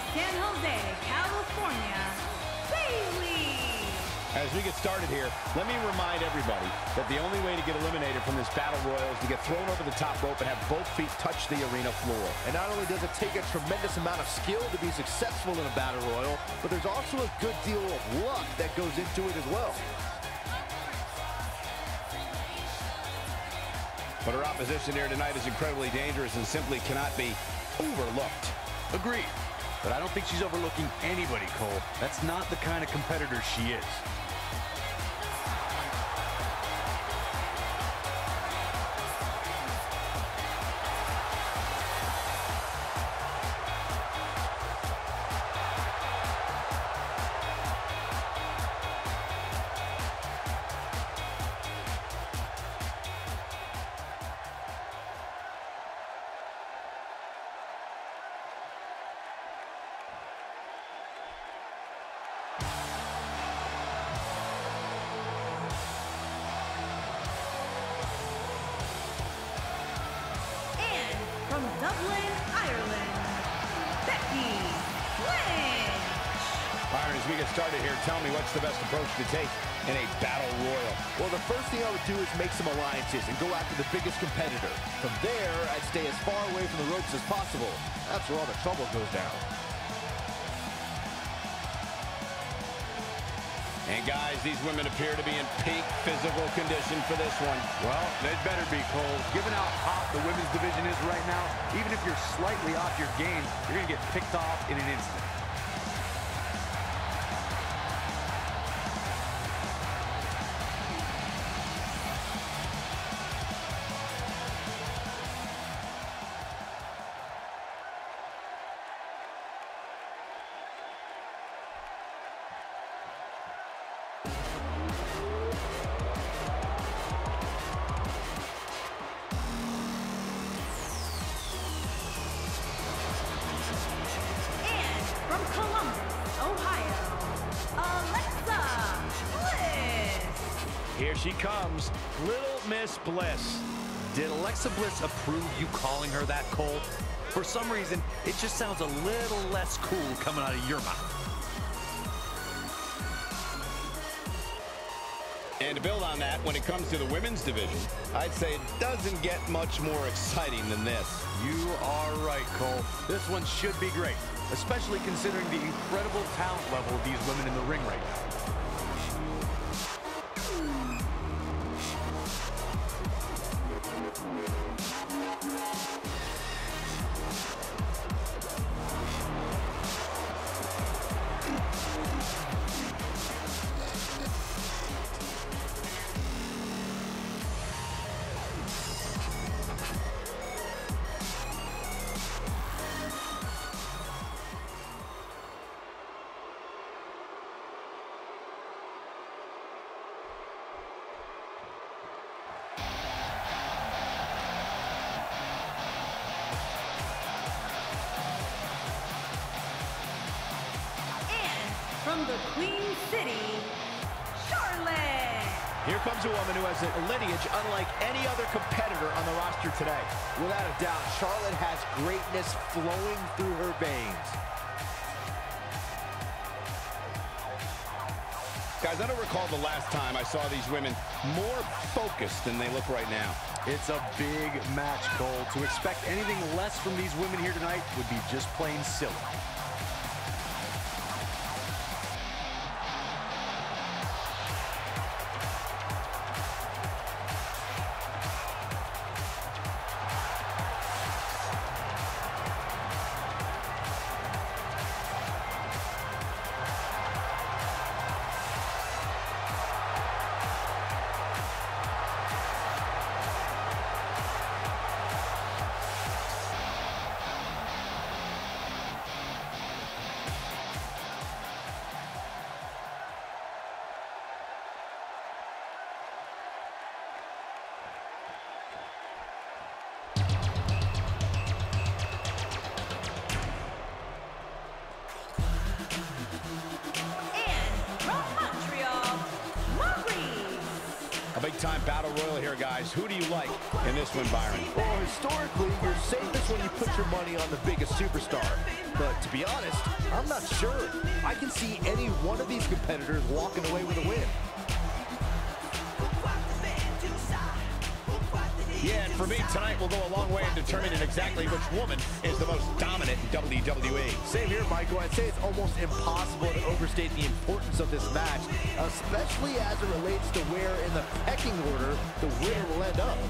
San Jose, California, Bayley. As we get started here, let me remind everybody that the only way to get eliminated from this battle royal is to get thrown over the top rope and have both feet touch the arena floor. And not only does it take a tremendous amount of skill to be successful in a battle royal, but there's also a good deal of luck that goes into it as well. But her opposition here tonight is incredibly dangerous and simply cannot be overlooked. Agreed. But I don't think she's overlooking anybody, Cole. That's not the kind of competitor she is. From Dublin, Ireland, Becky Lynch. Byron, as we get started here, tell me what's the best approach to take in a battle royal? Well, the first thing I would do is make some alliances and go after the biggest competitor. From there, I'd stay as far away from the ropes as possible. That's where all the trouble goes down. And guys, these women appear to be in peak physical condition for this one. Well, they'd better be, Cole. Given how hot the women's division is right now, even if you're slightly off your game, you're going to get picked off in an instant. From Columbus, Ohio, Alexa Bliss. Here she comes, Little Miss Bliss. Did Alexa Bliss approve you calling her that, Cole? For some reason, it just sounds a little less cool coming out of your mouth. And to build on that, when it comes to the women's division, I'd say it doesn't get much more exciting than this. You are right, Cole. This one should be great, especially considering the incredible talent level of these women in the ring right now. From the Queen City, Charlotte. Here comes a woman who has a lineage unlike any other competitor on the roster today. Without a doubt, Charlotte has greatness flowing through her veins. Guys, I don't recall the last time I saw these women more focused than they look right now. It's a big match, Cole. To expect anything less from these women here tonight would be just plain silly. A big-time battle royal here, guys. Who do you like in this one, Byron? Well, historically, you're safest when you put your money on the biggest superstar. But to be honest, I'm not sure. I can see any one of these competitors walking away with a win. Yeah, and for me, tonight will go a long way in determining exactly which woman is the most dominant in WWE. Same here, Michael. I'd say it's almost impossible to overstate the importance of this match, especially as it relates to where in the pecking order the winner will end up.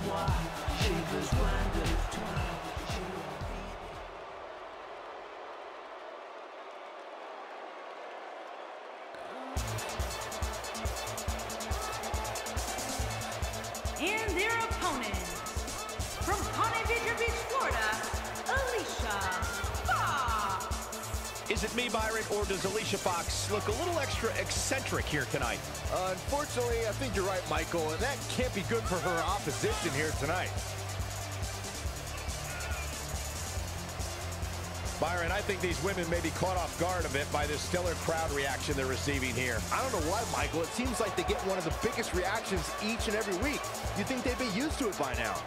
And their opponent, from Ponte Vedra Beach, Florida, Alicia Fox. Is it me, Byron, or does Alicia Fox look a little extra eccentric here tonight? Unfortunately, I think you're right, Michael, and that can't be good for her opposition here tonight. Byron, I think these women may be caught off guard a bit by this stellar crowd reaction they're receiving here. I don't know why, Michael. It seems like they get one of the biggest reactions each and every week. You'd think they'd be used to it by now.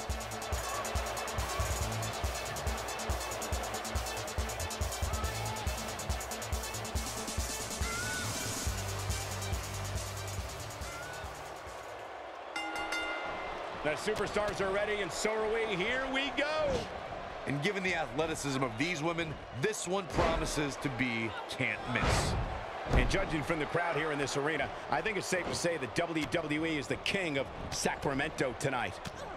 The superstars are ready, and so are we. Here we go. And given the athleticism of these women, this one promises to be can't miss. And judging from the crowd here in this arena, I think it's safe to say that WWE is the king of Sacramento tonight.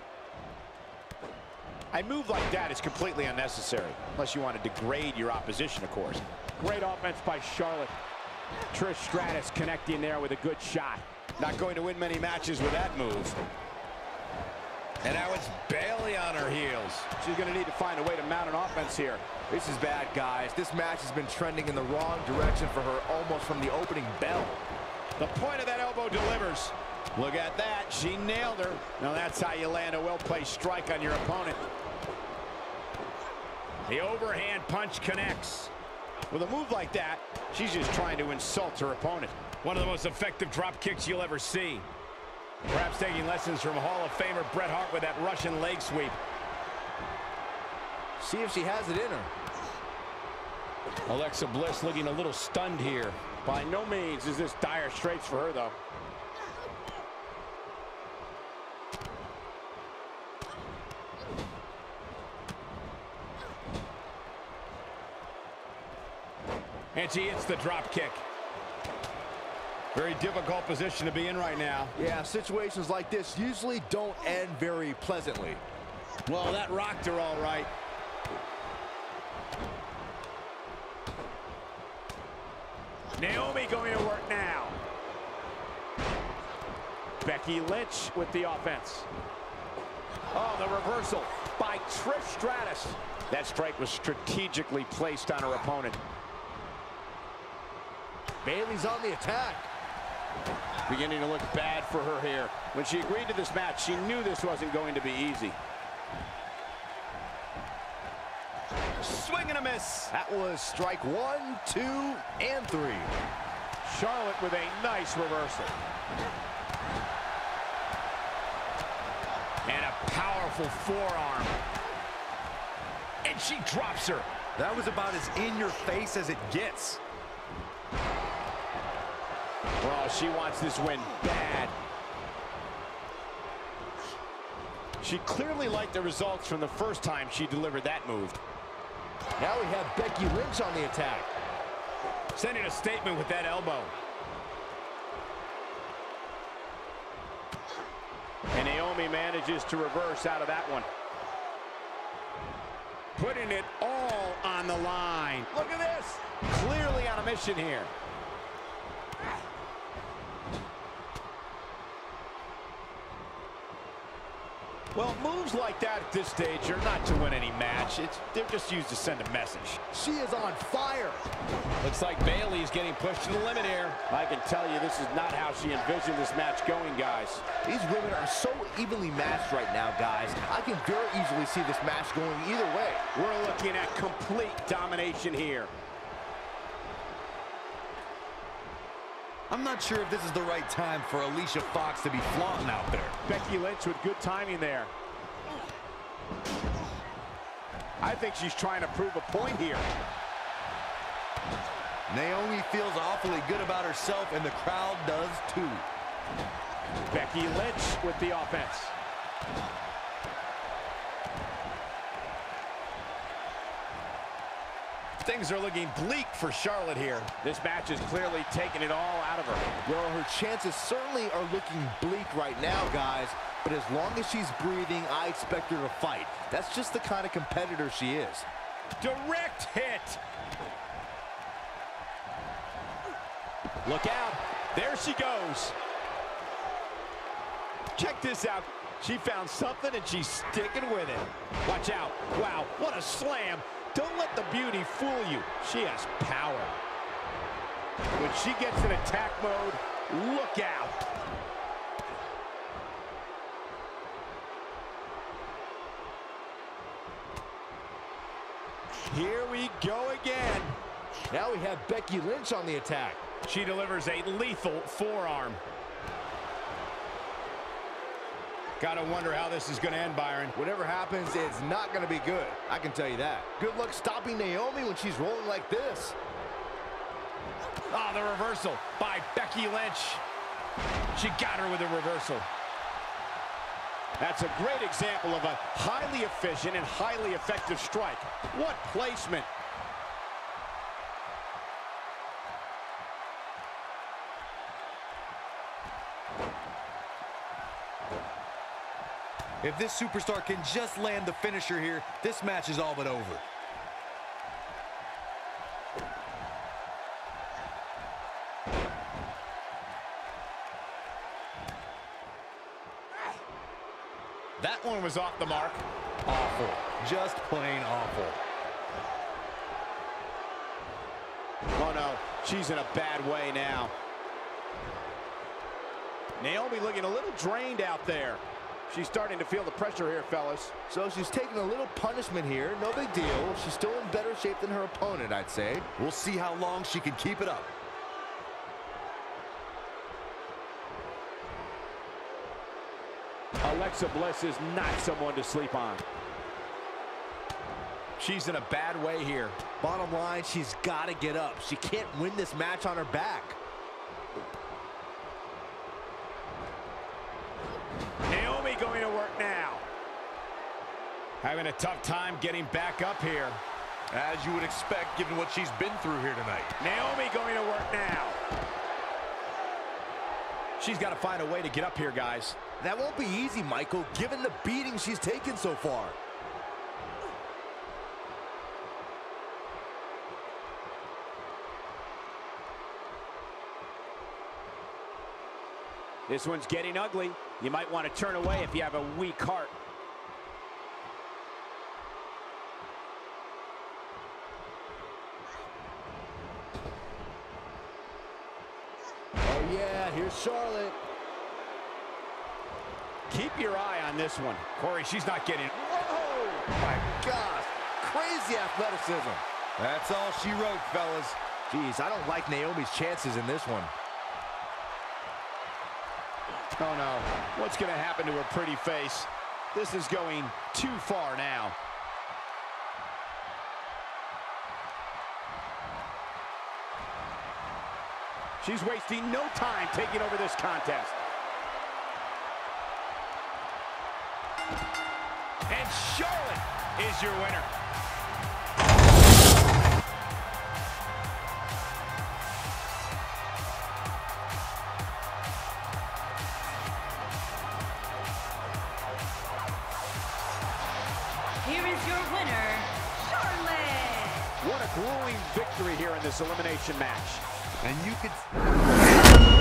A move like that is completely unnecessary, unless you want to degrade your opposition, of course. Great offense by Charlotte. Trish Stratus connecting there with a good shot. Not going to win many matches with that move. And now it's Bayley on her heels. She's going to need to find a way to mount an offense here. This is bad, guys. This match has been trending in the wrong direction for her almost from the opening bell. The point of that elbow delivers. Look at that. She nailed her. Now that's how you land a well-placed strike on your opponent. The overhand punch connects. With a move like that, she's just trying to insult her opponent. One of the most effective drop kicks you'll ever see. Perhaps taking lessons from Hall of Famer Bret Hart with that Russian leg sweep. See if she has it in her. Alexa Bliss looking a little stunned here. By no means is this dire straits for her, though. And she hits the drop kick. Very difficult position to be in right now. Yeah, situations like this usually don't end very pleasantly. Well, that rocked her all right. Naomi going to work now. Becky Lynch with the offense. Oh, the reversal by Trish Stratus. That strike was strategically placed on her opponent. Bayley's on the attack. Beginning to look bad for her here. When she agreed to this match, she knew this wasn't going to be easy. Swing and a miss. That was strike 1, 2, and 3. Charlotte with a nice reversal. And a powerful forearm. And she drops her. That was about as in your face as it gets. Well, she wants this win bad. She clearly liked the results from the first time she delivered that move. Now we have Becky Lynch on the attack. Sending a statement with that elbow. And Naomi manages to reverse out of that one. Putting it all on the line. Look at this. Clearly on a mission here. Well, moves like that at this stage are not to win any match. They're just used to send a message. She is on fire. Looks like Bayley's getting pushed to the limit here. I can tell you this is not how she envisioned this match going, guys. These women are so evenly matched right now, guys. I can very easily see this match going either way. We're looking at complete domination here. I'm not sure if this is the right time for Alicia Fox to be flaunting out there. Becky Lynch with good timing there. I think she's trying to prove a point here. Naomi feels awfully good about herself, and the crowd does too. Becky Lynch with the offense. Things are looking bleak for Charlotte here. This match is clearly taking it all out of her. Well, her chances certainly are looking bleak right now, guys. But as long as she's breathing, I expect her to fight. That's just the kind of competitor she is. Direct hit. Look out. There she goes. Check this out. She found something and she's sticking with it. Watch out. Wow, what a slam. Don't let the beauty fool you. She has power. When she gets in attack mode, look out. Here we go again. Now we have Becky Lynch on the attack. She delivers a lethal forearm. Gotta wonder how this is gonna end, Byron. Whatever happens, it's not going to be good. I can tell you that. Good luck stopping Naomi when she's rolling like this. Ah, the reversal by Becky Lynch. She got her with a reversal. That's a great example of a highly efficient and highly effective strike. What placement. If this superstar can just land the finisher here, this match is all but over. That one was off the mark. Awful. Just plain awful. Oh no, she's in a bad way now. Naomi looking a little drained out there. She's starting to feel the pressure here, fellas. So she's taking a little punishment here. No big deal. She's still in better shape than her opponent, I'd say. We'll see how long she can keep it up. Alexa Bliss is not someone to sleep on. She's in a bad way here. Bottom line, she's got to get up. She can't win this match on her back. Naomi going to work now. Having a tough time getting back up here. As you would expect, given what she's been through here tonight. Naomi going to work now. She's got to find a way to get up here, guys. That won't be easy, Michael, given the beating she's taken so far. This one's getting ugly. You might want to turn away if you have a weak heart. Oh, yeah, here's Charlotte. Keep your eye on this one. Corey, she's not getting... Whoa! My gosh, crazy athleticism. That's all she wrote, fellas. Jeez, I don't like Naomi's chances in this one. Oh, no. What's going to happen to her pretty face? This is going too far now. She's wasting no time taking over this contest. And Charlotte is your winner. Here is your winner, Charlotte. What a grueling victory here in this elimination match. And you could...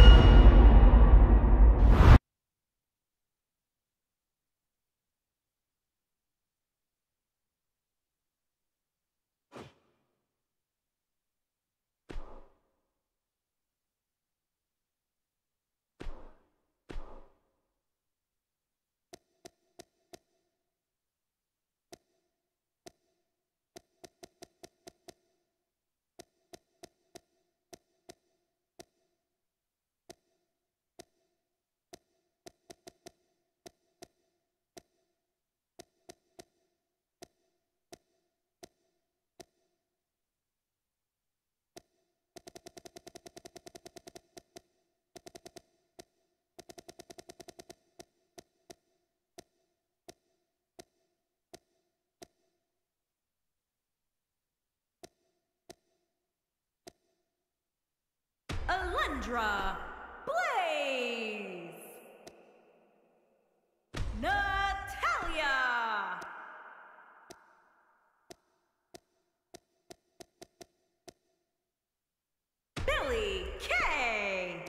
Alundra Blaze. Natalya. Billie Kay.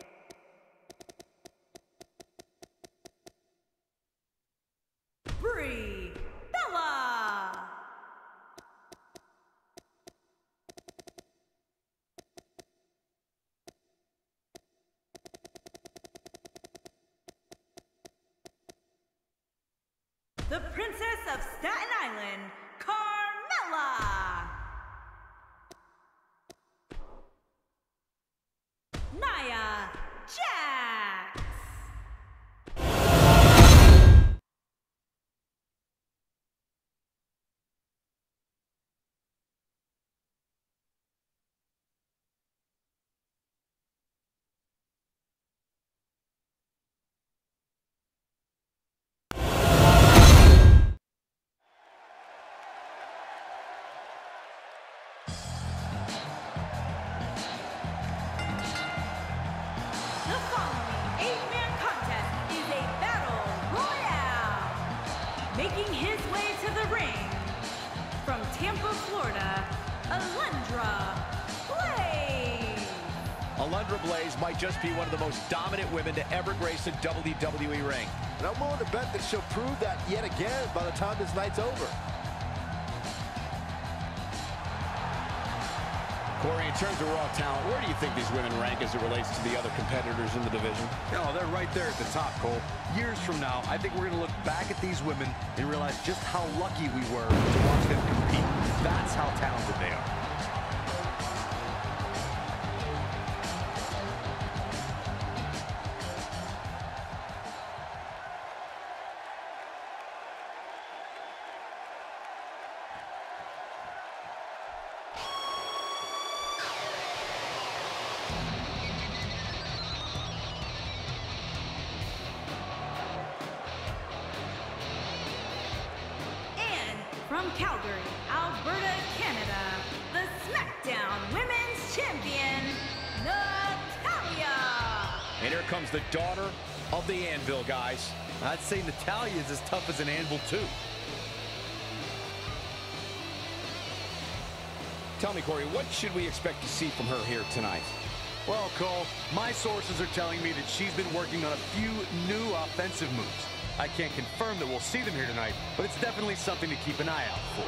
Brie Bella. The Princess of Staten Island, Carmella. Nia Jax. The following 8-man contest is a battle royale. Making his way to the ring from Tampa, Florida, Alundra Blaze. Alundra Blaze might just be one of the most dominant women to ever grace a WWE ring. And I'm willing to bet that she'll prove that yet again by the time this night's over. Corey, in terms of raw talent, where do you think these women rank as it relates to the other competitors in the division? No, they're right there at the top, Cole. Years from now, I think we're going to look back at these women and realize just how lucky we were to watch them compete. That's how talented they are. From Calgary, Alberta, Canada, the SmackDown Women's Champion, Natalya. And here comes the daughter of the Anvil, guys. I'd say Natalya is as tough as an anvil, too. Tell me, Corey, what should we expect to see from her here tonight? Well, Cole, my sources are telling me that she's been working on a few new offensive moves. I can't confirm that we'll see them here tonight, but it's definitely something to keep an eye out for.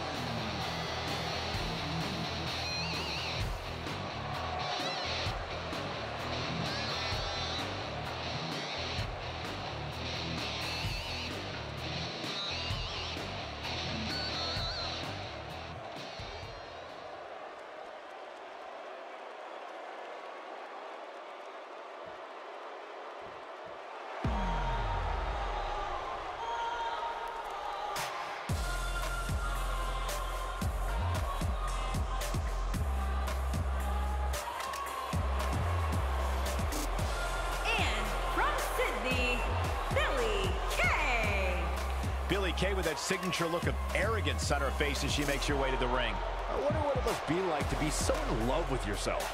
Billie Kay with that signature look of arrogance on her face as she makes her way to the ring. I wonder what it must be like to be so in love with yourself.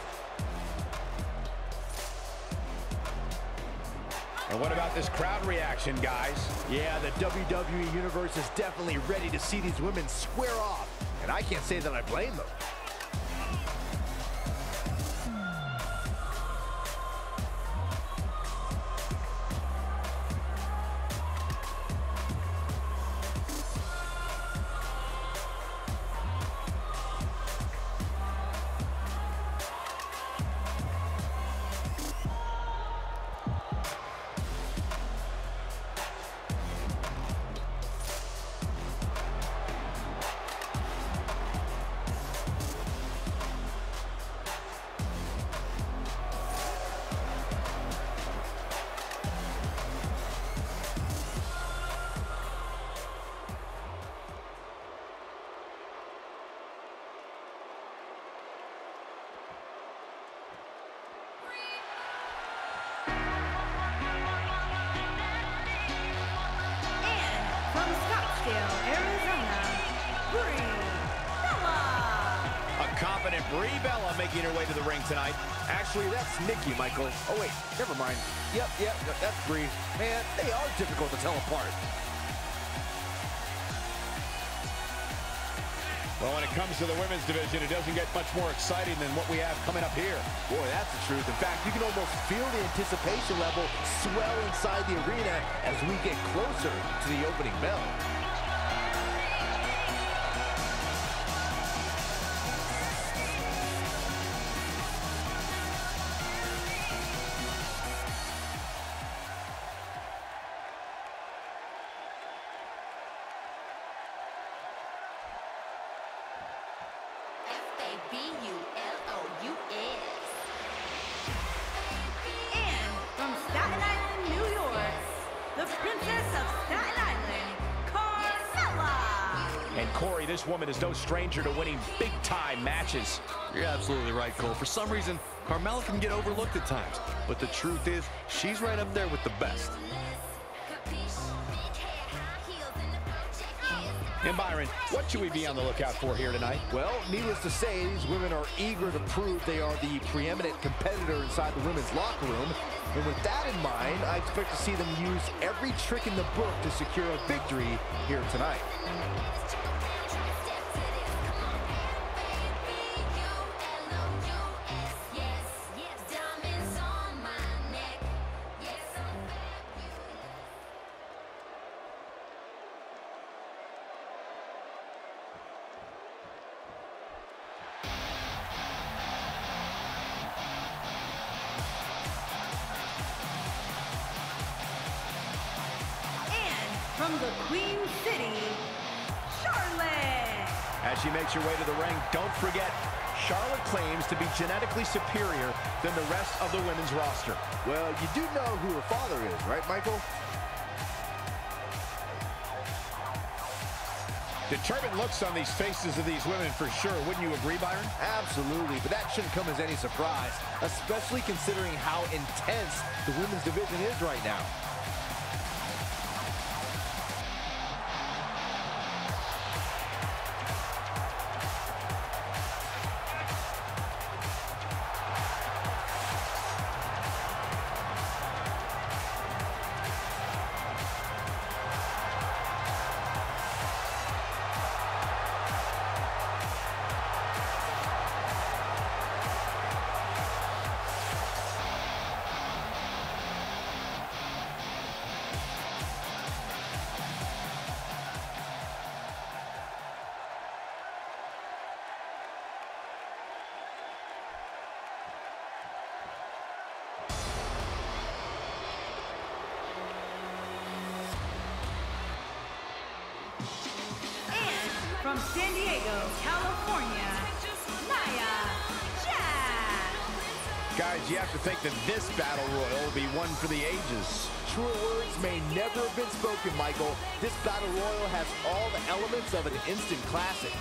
And what about this crowd reaction, guys? Yeah, the WWE Universe is definitely ready to see these women square off. And I can't say that I blame them. Arizona, Brie Bella. A confident Brie Bella making her way to the ring tonight. Actually, that's Nikki, Michael. Oh, wait, never mind. Yep, that's Brie. Man, they are difficult to tell apart. Well, when it comes to the women's division, it doesn't get much more exciting than what we have coming up here. Boy, that's the truth. In fact, you can almost feel the anticipation level swell inside the arena as we get closer to the opening bell. And from Staten Island, New York, the Princess of Staten Island, Carmella. And Corey, this woman is no stranger to winning big-time matches. You're absolutely right, Cole. For some reason, Carmella can get overlooked at times. But the truth is, she's right up there with the best. And Byron, what should we be on the lookout for here tonight? Well, needless to say, these women are eager to prove they are the preeminent competitor inside the women's locker room. And with that in mind, I expect to see them use every trick in the book to secure a victory here tonight. From the Queen City, Charlotte. As she makes her way to the ring, don't forget, Charlotte claims to be genetically superior than the rest of the women's roster. Well, you do know who her father is, right, Michael? Determined looks on these faces of these women for sure. Wouldn't you agree, Byron? Absolutely, but that shouldn't come as any surprise, especially considering how intense the women's division is right now. From San Diego, California, Nia Jax. Guys, you have to think that this battle royal will be one for the ages. Truer words may never have been spoken, Michael. This battle royal has all the elements of an instant classic.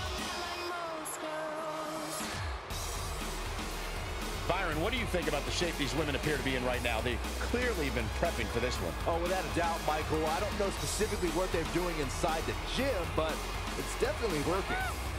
Byron, what do you think about the shape these women appear to be in right now? They've clearly been prepping for this one. Oh, without a doubt, Michael. I don't know specifically what they're doing inside the gym, but it's definitely working.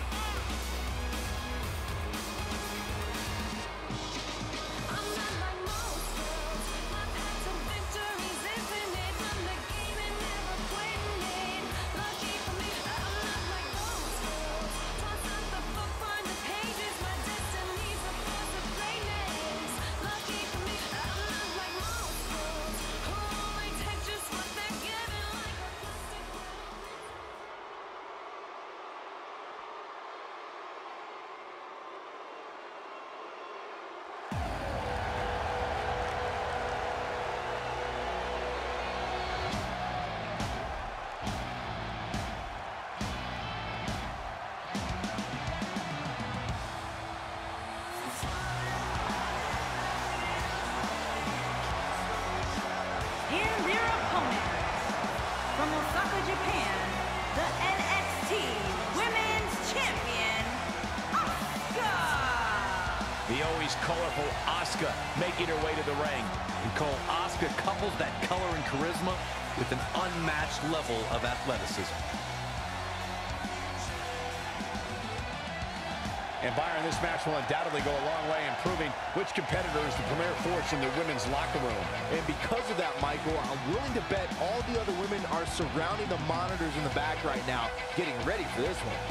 And their opponent, from Osaka, Japan, the NXT Women's Champion, Asuka. The always colorful Asuka making her way to the ring. And Cole, Asuka couples that color and charisma with an unmatched level of athleticism. And Byron, this match will undoubtedly go a long way in proving which competitor is the premier force in the women's locker room. And because of that, Michael, I'm willing to bet all the other women are surrounding the monitors in the back right now, getting ready for this one.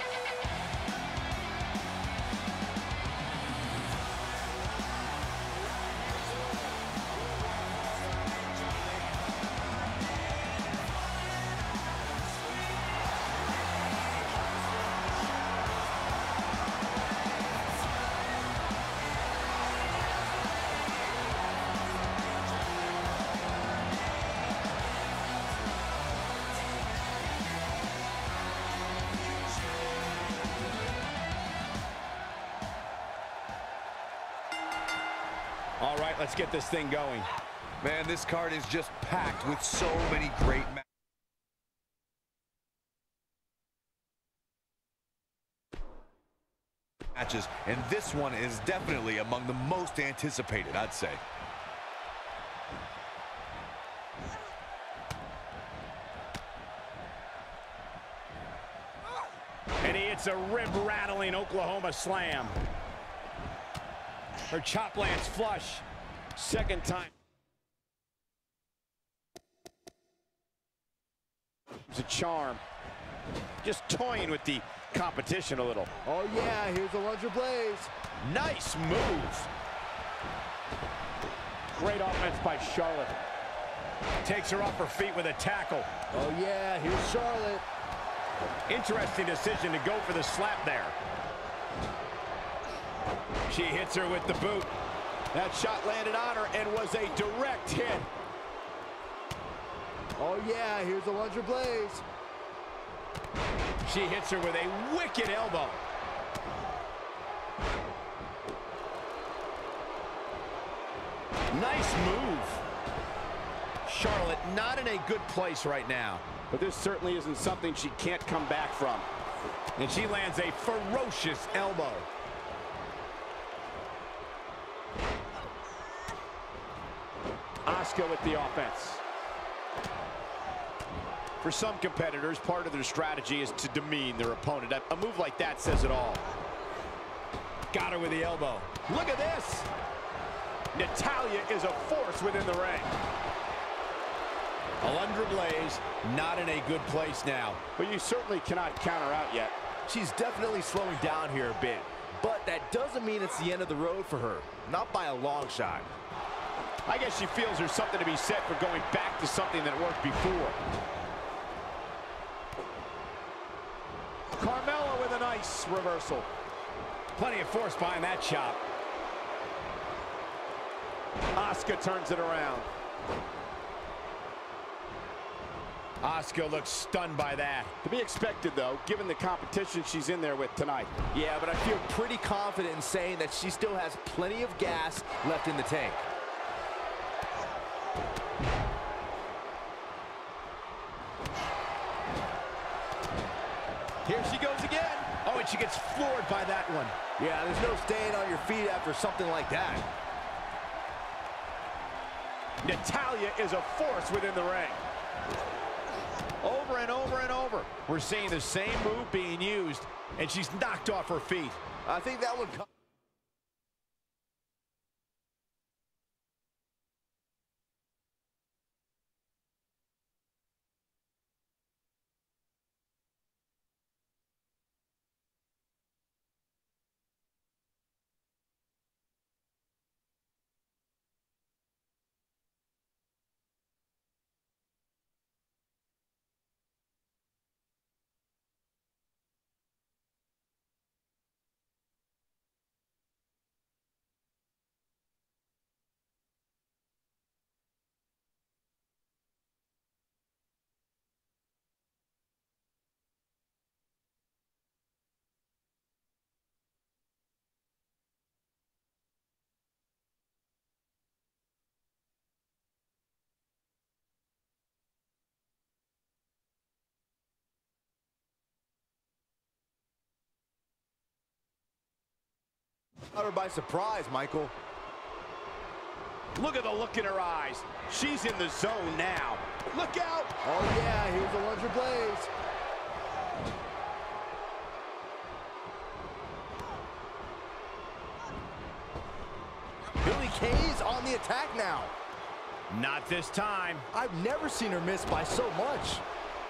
All right, let's get this thing going. Man, this card is just packed with so many great matches, and this one is definitely among the most anticipated, I'd say. And he hits a rib-rattling Oklahoma slam. Her chop lands flush. Second time. It's a charm. Just toying with the competition a little. Oh yeah, here's the Lunger Blaze. Nice move. Great offense by Charlotte. Takes her off her feet with a tackle. Oh yeah, here's Charlotte. Interesting decision to go for the slap there. She hits her with the boot. That shot landed on her and was a direct hit. Oh yeah, here's the Lunger Blaze. She hits her with a wicked elbow. Nice move. Charlotte not in a good place right now. But this certainly isn't something she can't come back from. And she lands a ferocious elbow. Asuka with the offense. For some competitors, part of their strategy is to demean their opponent. A move like that says it all. Got her with the elbow. Look at this. Natalya is a force within the ring. Alundra Blaze not in a good place now. But you certainly cannot count her out yet. She's definitely slowing down here a bit. But that doesn't mean it's the end of the road for her. Not by a long shot. I guess she feels there's something to be said for going back to something that worked before. Carmella with a nice reversal. Plenty of force behind that chop. Asuka turns it around. Asuka looks stunned by that. To be expected, though, given the competition she's in there with tonight. Yeah, but I feel pretty confident in saying that she still has plenty of gas left in the tank. Here she goes again. Oh, and she gets floored by that one. Yeah, there's no staying on your feet after something like that. Natalya is a force within the ring. Over and over and over. We're seeing the same move being used, and she's knocked off her feet. I think that would come. Caught her by surprise, Michael. Look at the look in her eyes. She's in the zone now. Look out! Oh yeah, here's the Lunger Blaze. Kay's on the attack now. Not this time. I've never seen her miss by so much.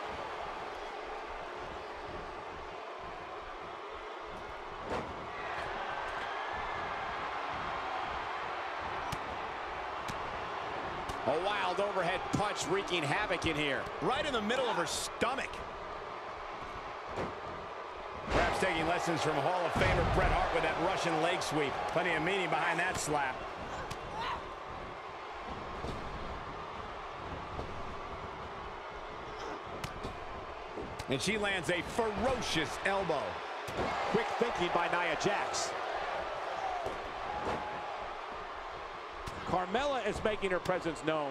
A wild overhead punch wreaking havoc in here. Right in the middle of her stomach. Perhaps taking lessons from Hall of Famer Bret Hart with that Russian leg sweep. Plenty of meaning behind that slap. And she lands a ferocious elbow. Quick thinking by Nia Jax. Carmella is making her presence known.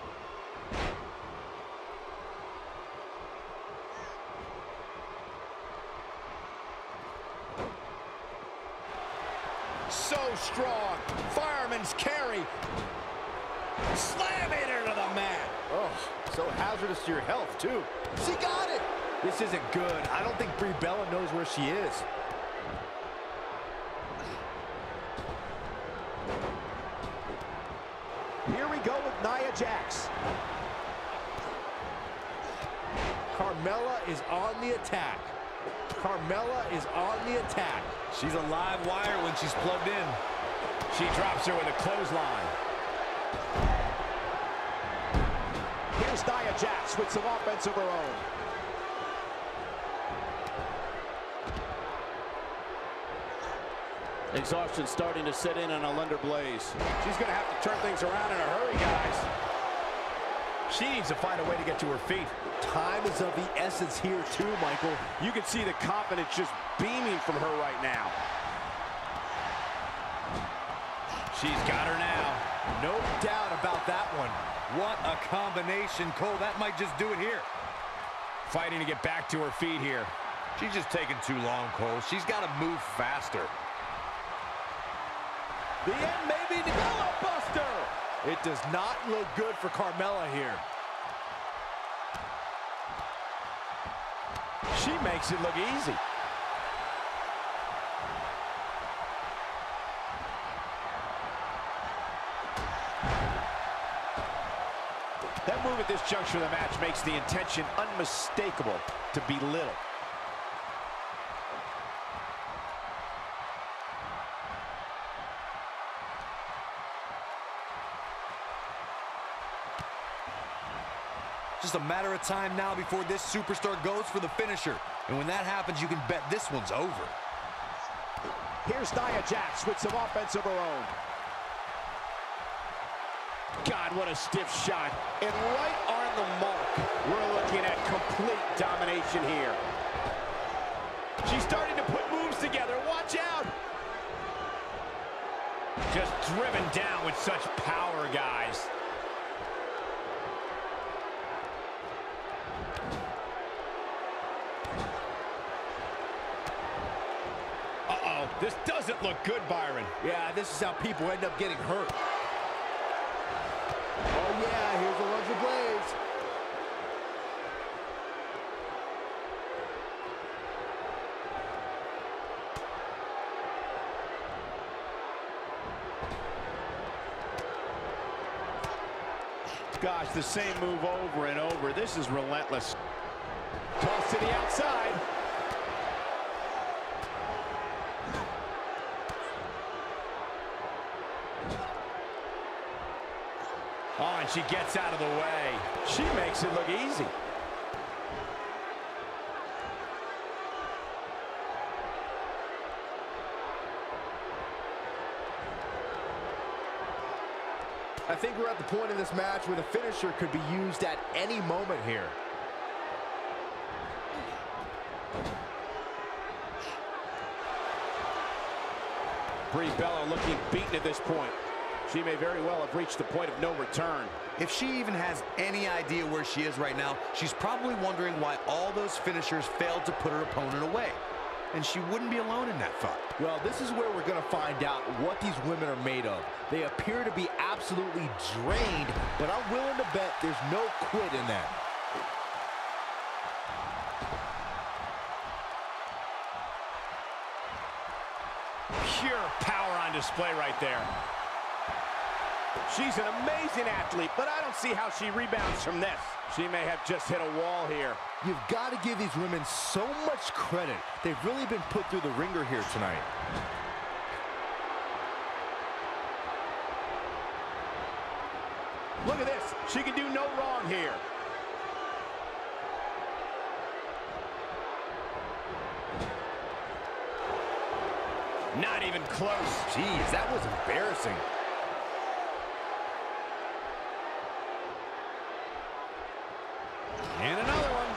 So strong. Fireman's carry. Slamming her to the mat. Oh, so hazardous to your health, too. She got it. This isn't good. I don't think Brie Bella knows where she is. Here we go with Nia Jax. Carmella is on the attack. Carmella is on the attack. She's a live wire when she's plugged in. She drops her with a clothesline. Here's Nia Jax with some offense of her own. Exhaustion starting to set in on Alundra Blaze. She's going to have to turn things around in a hurry, guys. She needs to find a way to get to her feet. Time is of the essence here, too, Michael. You can see the confidence just beaming from her right now. She's got her now. No doubt about that one. What a combination, Cole. That might just do it here. Fighting to get back to her feet here. She's just taking too long, Cole. She's got to move faster. The end may be developed, Buster. It does not look good for Carmella here. She makes it look easy. That move at this juncture of the match makes the intention unmistakable to belittle. Just a matter of time now before this superstar goes for the finisher. And when that happens, you can bet this one's over. Here's Nia Jax with some offense of her own. God, what a stiff shot. And right on the mark. We're looking at complete domination here. She's starting to put moves together. Watch out. Just driven down with such power, guys. Uh-oh, this doesn't look good, Byron. Yeah, this is how people end up getting hurt. Oh, yeah, here's Alundra Blaze. Gosh, the same move over and over. This is relentless. Toss to the outside. Oh, and she gets out of the way. She makes it look easy. I think we're at the point in this match where the finisher could be used at any moment here. Brie Bella looking beaten at this point. She may very well have reached the point of no return. If she even has any idea where she is right now, she's probably wondering why all those finishers failed to put her opponent away. And she wouldn't be alone in that thought. Well, this is where we're going to find out what these women are made of. They appear to be absolutely drained, but I'm willing to bet there's no quit in them. Pure power on display right there. She's an amazing athlete, but I don't see how she rebounds from this. She may have just hit a wall here. You've got to give these women so much credit. They've really been put through the ringer here tonight. Look at this. She can do no wrong here. Not even close. Jeez, that was embarrassing. And another one.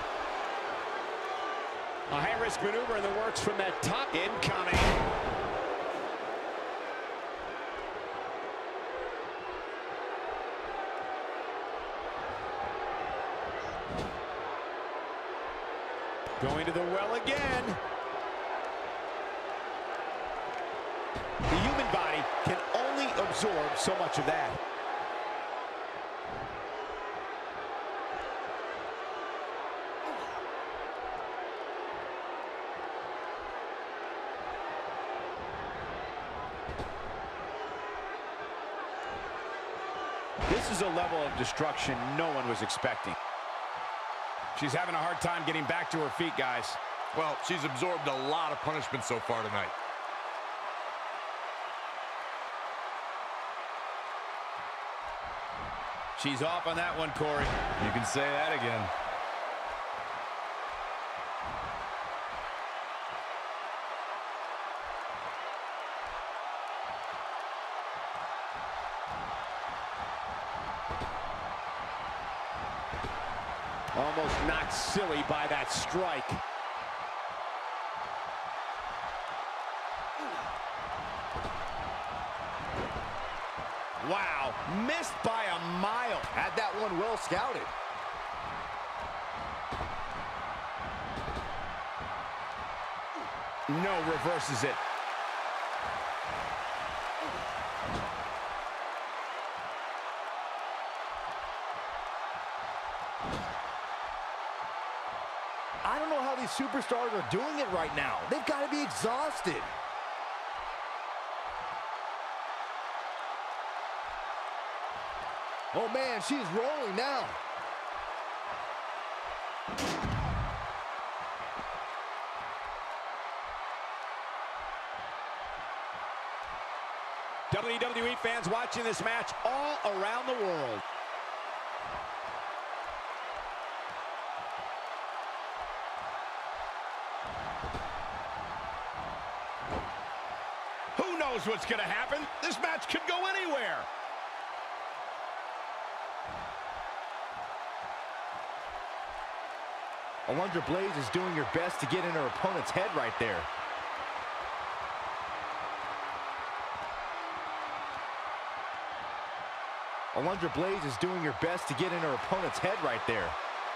A high-risk maneuver in the works from that top. Incoming. Going to the well again. The human body can only absorb so much of that. This is a level of destruction no one was expecting. She's having a hard time getting back to her feet, guys. Well, she's absorbed a lot of punishment so far tonight. She's off on that one, Corey. You can say that again. Almost knocked silly by that strike. Wow, missed by a mile. Had that one well scouted. No, reverses it. I don't know how these superstars are doing it right now. They've got to be exhausted. Oh man, she's rolling now. WWE fans watching this match all around the world. Who knows what's going to happen? This match could go anywhere. Alundra Blaze is doing her best to get in her opponent's head right there. Alundra Blaze is doing her best to get in her opponent's head right there.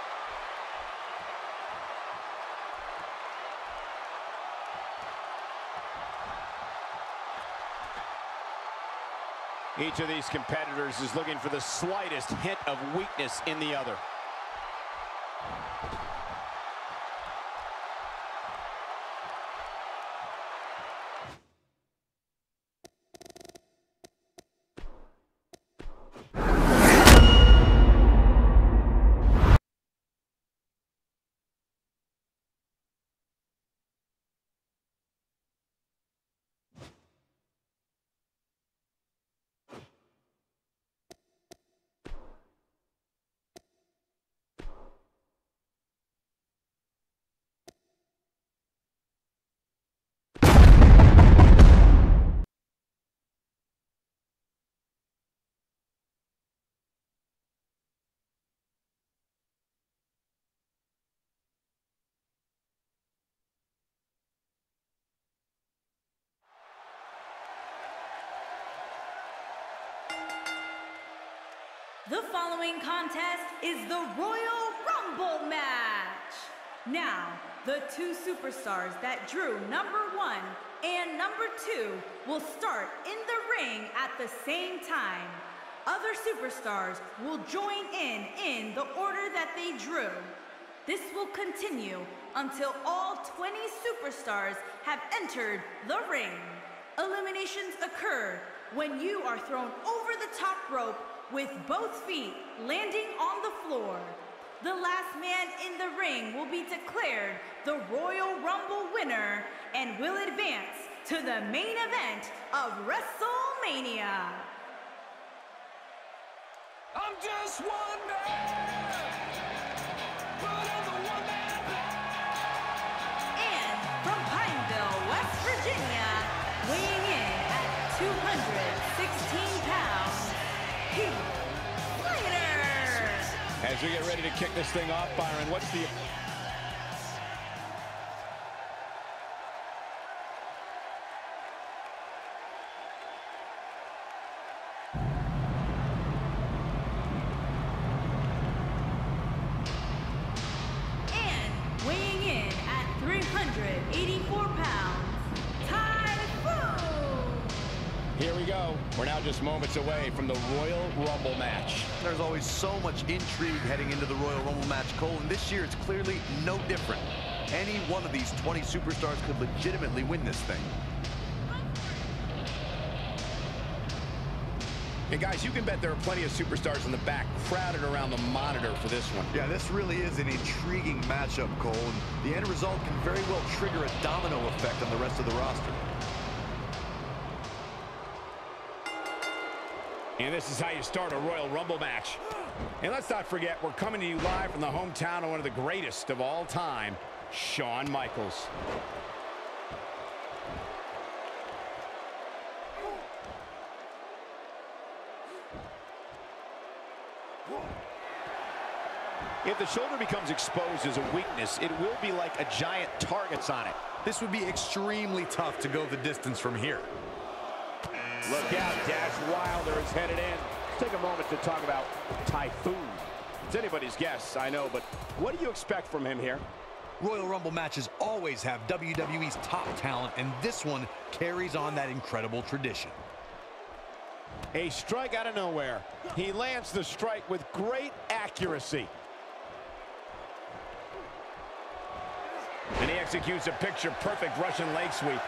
Each of these competitors is looking for the slightest hint of weakness in the other. The following contest is the Royal Rumble match. Now, the two superstars that drew number 1 and number 2 will start in the ring at the same time. Other superstars will join in the order that they drew. This will continue until all 20 superstars have entered the ring. Eliminations occur when you are thrown over the top rope with both feet landing on the floor. The last man in the ring will be declared the Royal Rumble winner and will advance to the main event of WrestleMania. I'm just one man, but I'm the one man band. And from Pineville, West Virginia, weighing in at 216 pounds, Heath Slater. As we get ready to kick this thing off, Byron, what's the... Weighing in at 384 pounds, Typhoon! Here we go. We're now just moments away from the Royal Rumble match. There's always so much intrigue heading into the Royal Rumble match, Cole, and this year it's clearly no different. Any one of these 20 superstars could legitimately win this thing. Hey guys, you can bet there are plenty of superstars in the back crowded around the monitor for this one. Yeah, this really is an intriguing matchup, Cole, and the end result can very well trigger a domino effect on the rest of the roster. And this is how you start a Royal Rumble match. And let's not forget, we're coming to you live from the hometown of one of the greatest of all time, Shawn Michaels. If the shoulder becomes exposed as a weakness, it will be like a giant targets on it. This would be extremely tough to go the distance from here. Look out, Dash Wilder is headed in. Let's take a moment to talk about Typhoon. It's anybody's guess, I know, but what do you expect from him here? Royal Rumble matches always have WWE's top talent, and this one carries on that incredible tradition. A strike out of nowhere. He lands the strike with great accuracy. And he executes a picture-perfect Russian leg sweep.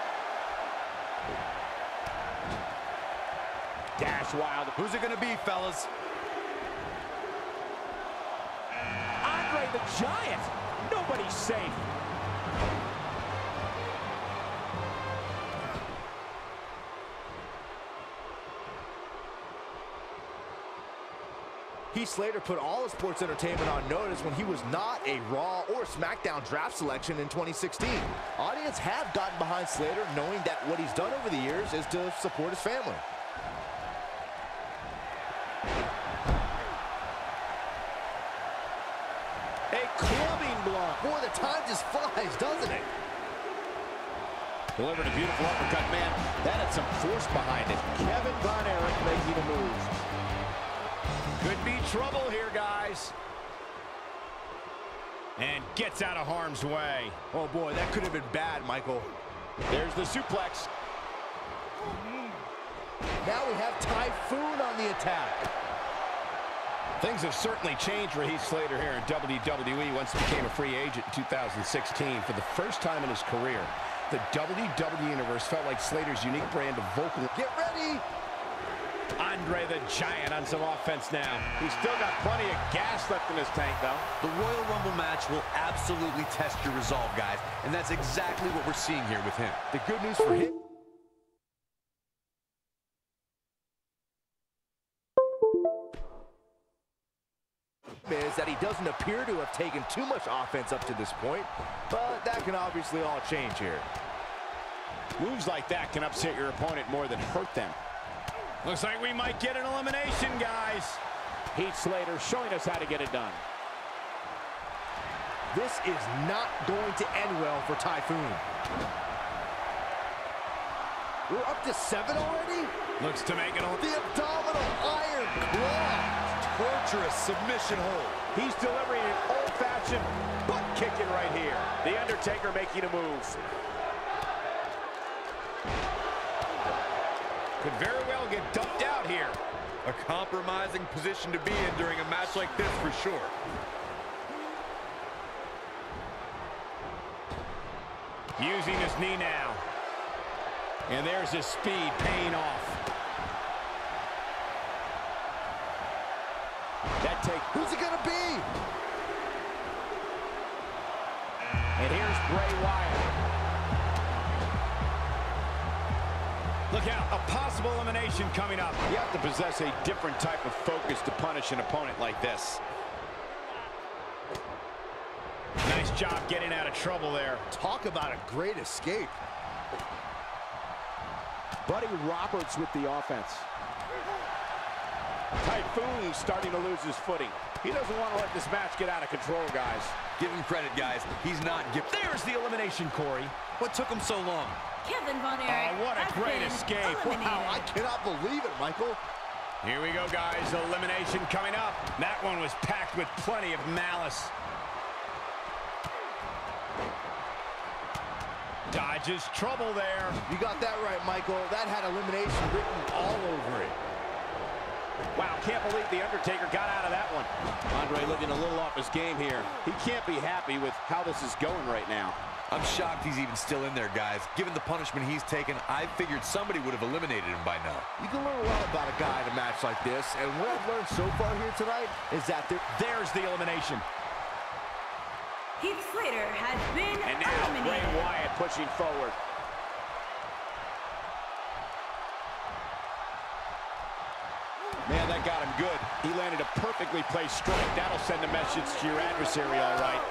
Dash Wilder. Who's it going to be, fellas? Andre the Giant. Nobody's safe. Heath Slater put all of sports entertainment on notice when he was not a Raw or SmackDown draft selection in 2016. Audience have gotten behind Slater, knowing that what he's done over the years is to support his family. A clubbing blow. Boy, the time just flies, doesn't it? Delivered a beautiful uppercut, man. That had some force behind it. Kevin Von Erich making a move. Could be trouble here, guys. And gets out of harm's way. Oh boy, that could have been bad, Michael. There's the suplex. Now we have Typhoon on the attack. Things have certainly changed for Heath Slater here in WWE once he became a free agent in 2016. For the first time in his career, the WWE Universe felt like Slater's unique brand of vocal. Get ready! Andre the Giant on some offense now. He's still got plenty of gas left in his tank, though. The Royal Rumble match will absolutely test your resolve, guys, and that's exactly what we're seeing here with him. The good news for him is that he doesn't appear to have taken too much offense up to this point, but that can obviously all change here. Moves like that can upset your opponent more than hurt them. Looks like we might get an elimination, guys. Heath Slater showing us how to get it done. This is not going to end well for Typhoon. We're up to 7 already? Looks to make it all. The abdominal iron claw. Torturous submission hold. He's delivering an old-fashioned butt kicking right here. The Undertaker making a move. Could very well get dumped out here. A compromising position to be in during a match like this for sure. Using his knee now. And there's his speed paying off. take. Who's it gonna be? And here's Bray Wyatt. Look out, a possible elimination coming up. You have to possess a different type of focus to punish an opponent like this. Nice job getting out of trouble there. Talk about a great escape. Buddy Roberts with the offense. Typhoon starting to lose his footing. He doesn't want to let this match get out of control, guys. Give him credit, guys. He's not giving. There's the elimination, Corey. What took him so long? Kevin Von Erich Oh, what a has great been escape. eliminated. Wow, I cannot believe it, Michael. Here we go, guys. Elimination coming up. That one was packed with plenty of malice. Dodges trouble there. You got that right, Michael. That had elimination written all over it. Wow, can't believe The Undertaker got out of that one. Andre looking a little off his game here. He can't be happy with how this is going right now. I'm shocked he's even still in there, guys. Given the punishment he's taken, I figured somebody would have eliminated him by now. You can learn a lot about a guy in a match like this, and what I've learned so far here tonight is that There's the elimination. Heath Slater has been And now Bray eliminated. Wyatt pushing forward. Man, that got him good. He landed a perfectly placed strike. That'll send a message to your adversary, all right.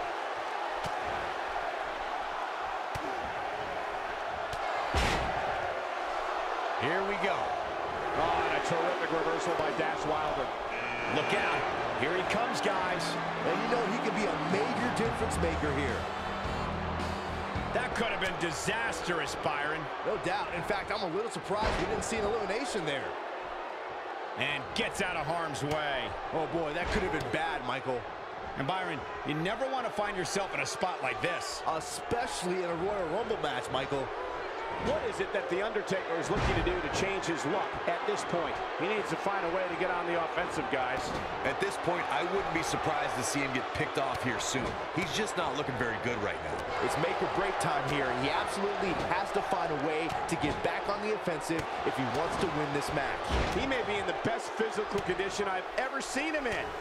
Here we go. Oh, and a terrific reversal by Dash Wilder. Look out. Here he comes, guys. and you know he can be a major difference maker here. That could have been disastrous, Byron. No doubt. In fact, I'm a little surprised we didn't see an elimination there. And gets out of harm's way. Oh, boy, that could have been bad, Michael. And Byron, you never want to find yourself in a spot like this. Especially in a Royal Rumble match, Michael. What is it that The Undertaker is looking to do to change his luck at this point? He needs to find a way to get on the offensive, guys. At this point, I wouldn't be surprised to see him get picked off here soon. He's just not looking very good right now. It's make or break time here, and he absolutely has to find a way to get back on the offensive if he wants to win this match. He may be in the best physical condition I've ever seen him in.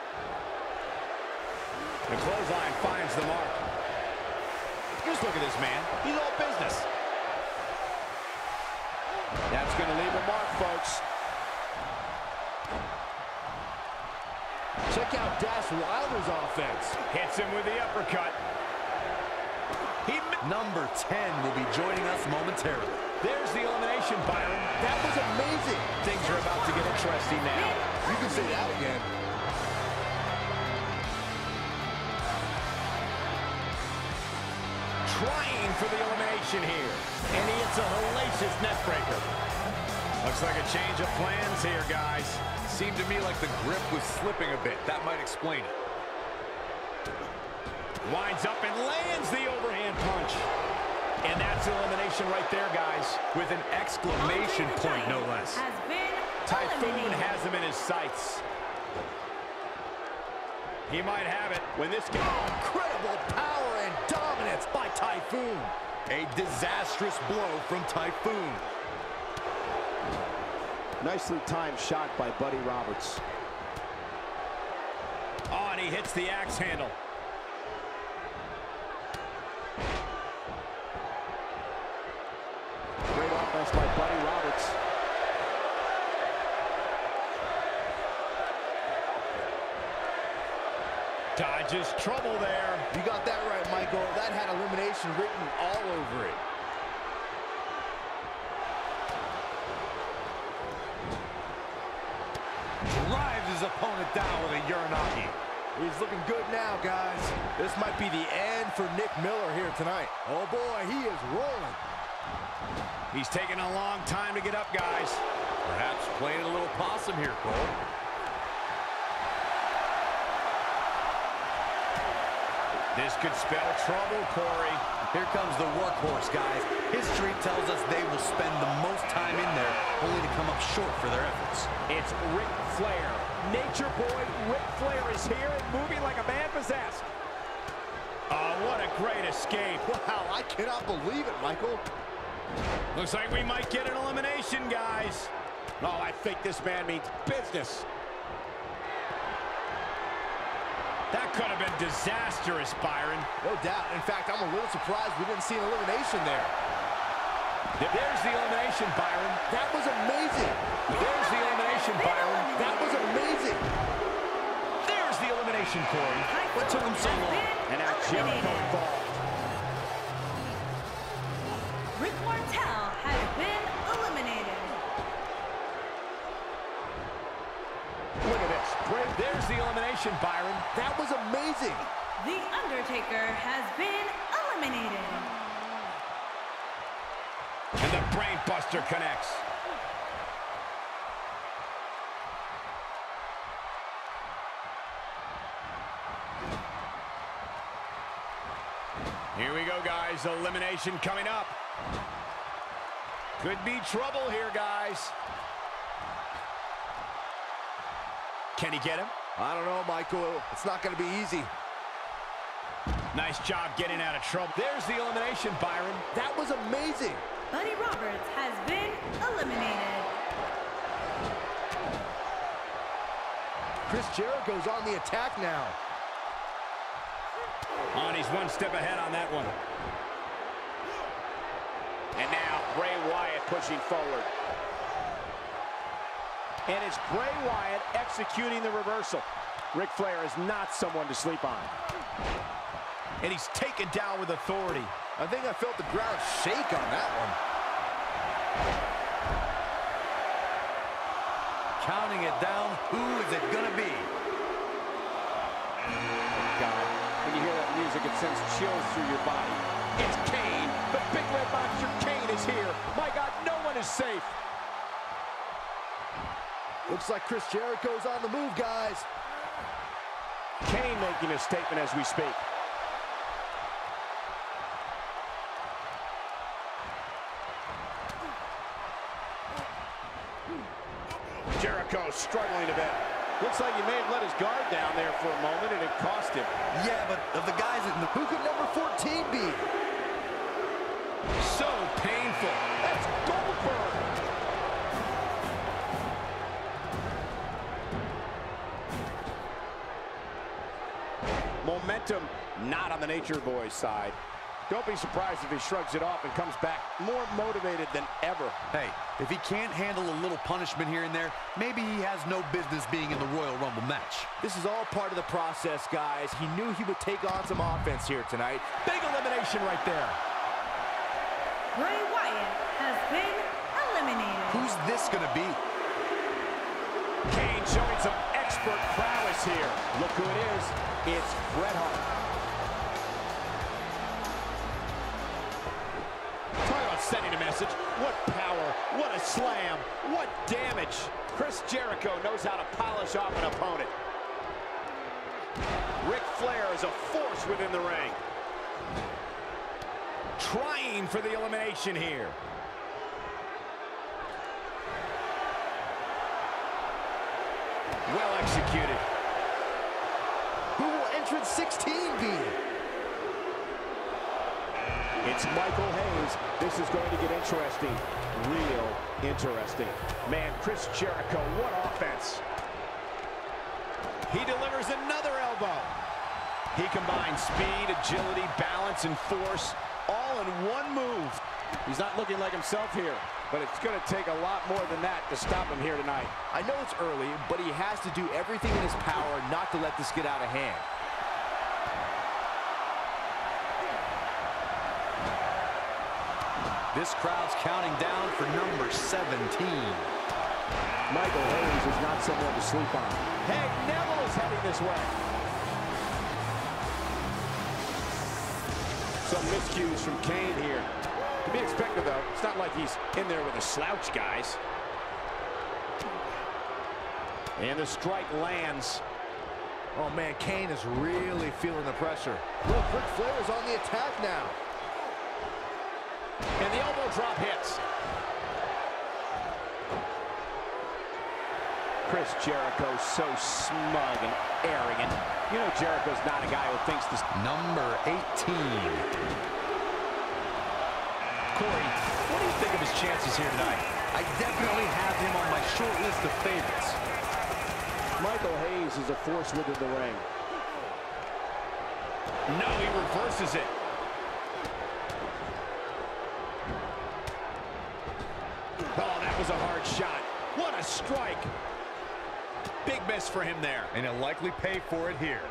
The clothesline finds the mark. Just look at this man. He's all business. That's going to leave a mark, folks. Check out Dash Wilder's offense. Hits him with the uppercut. Number 10 will be joining us momentarily. There's the elimination, Byron. That was amazing. Things are about to get interesting now. You can say that again. Trying for the elimination here. And he hits a hellacious neckbreaker. Looks like a change of plans here, guys. Seemed to me like the grip was slipping a bit. That might explain it. Winds up and lands the overhand punch. And that's elimination right there, guys. With an exclamation Andre the point, no Giant less. has been Typhoon eliminated. has him in his sights. He might have it. When this guy... Incredible power and dominance by Typhoon. A disastrous blow from Typhoon. Nicely timed shot by Buddy Roberts. Oh, and he hits the axe handle. Great offense by Buddy Roberts. Dodges trouble there. You got that right, Michael. That had elimination written all over it. Drives his opponent down with a Uranagi. He's looking good now, guys. This might be the end for Nick Miller here tonight. Oh, boy, he is rolling. He's taking a long time to get up, guys. Perhaps playing a little possum here, Cole. This could spell trouble, Corey. Here comes the workhorse, guys. History tells us they will spend the most time in there, only to come up short for their efforts. It's Ric Flair. Nature Boy Ric Flair is here and moving like a man possessed. Oh, what a great escape. Wow, I cannot believe it, Michael. Looks like we might get an elimination, guys. Oh, I think this man means business. That could have been disastrous, Byron. No doubt. In fact, I'm a little surprised we didn't see an elimination there. There's the elimination, Byron. That was amazing. There's the elimination, Byron. That was amazing. There's the elimination, Corey. What took him so long? And now Jericho involved. Rick Martel has been eliminated. Look at this. There's the elimination, Byron. That was amazing. The Undertaker has been eliminated. And the Brain Buster connects. Here we go, guys. Elimination coming up. Could be trouble here, guys. Can he get him? I don't know, Michael. It's not going to be easy. Nice job getting out of trouble. There's the elimination, Byron. That was amazing. Buddy Roberts has been eliminated. Chris Jericho's on the attack now. And he's one step ahead on that one. And now Bray Wyatt pushing forward. And it's Bray Wyatt executing the reversal. Ric Flair is not someone to sleep on. And he's taken down with authority. I think I felt the ground shake on that one. Counting it down, who is it gonna be? God, when you hear that music, it sends chills through your body. It's Kane. The big red monster Kane is here. My God, no one is safe. Looks like Chris Jericho's on the move, guys. Kane making a statement as we speak. Jericho struggling a bit. Looks like he may have let his guard down there for a moment, and it cost him. Yeah, but of the guys in the... Who could number 14 be? So painful. That's Goldberg. Momentum not on the Nature Boy's side. Don't be surprised if he shrugs it off and comes back more motivated than ever. Hey, if he can't handle a little punishment here and there, maybe he has no business being in the Royal Rumble match. This is all part of the process, guys. He knew he would take on some offense here tonight. Big elimination right there. Bray Wyatt has been eliminated. Who's this gonna be? Kane showing some expert prowess here. Look who it is. It's Bret Hart. Talk about sending a message. What power, what a slam, what damage. Chris Jericho knows how to polish off an opponent. Ric Flair is a force within the ring. Trying for the elimination here. Well executed. Who will entrance 16 be? It's Michael Hayes. This is going to get interesting. Real interesting. Man, Chris Jericho, what offense. He delivers another elbow. He combines speed, agility, balance, and force, all in one move. He's not looking like himself here, but it's going to take a lot more than that to stop him here tonight. I know it's early, but he has to do everything in his power not to let this get out of hand. This crowd's counting down for number 17. Michael Hayes is not someone to sleep on. Hey, Neville is heading this way. Some miscues from Kane here. To be expected, though. It's not like he's in there with a slouch, guys. And the strike lands. Oh, man, Kane is really feeling the pressure. Look, Ric Flair is on the attack now. And the elbow drop hits. Chris Jericho so smug and arrogant. You know Jericho's not a guy who thinks this. Number 18. Corey, what do you think of his chances here tonight? I definitely have him on my short list of favorites. Michael Hayes is a force within the ring. No, he reverses it. Oh, that was a hard shot. What a strike. Big miss for him there. And he'll likely pay for it here.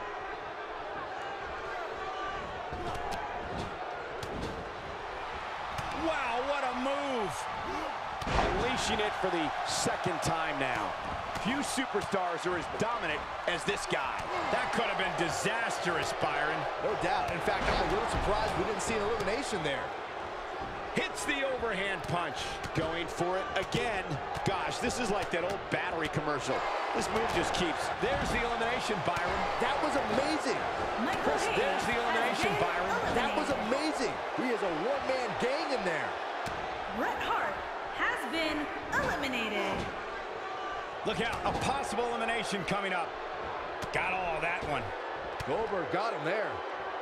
Wow, what a move. Unleashing it for the second time now. Few superstars are as dominant as this guy. That could have been disastrous, Byron. No doubt. In fact, I'm a little surprised we didn't see an elimination there. Hits the overhand punch. Going for it again. Gosh, this is like that old battery commercial. This move just keeps. There's the elimination, Byron. That was amazing. Michael Hayes There's the elimination, has been Byron. That was eliminated. amazing. He is a one-man gang in there. Bret Hart has been eliminated. Look out, a possible elimination coming up. Got all of that one. Goldberg got him there.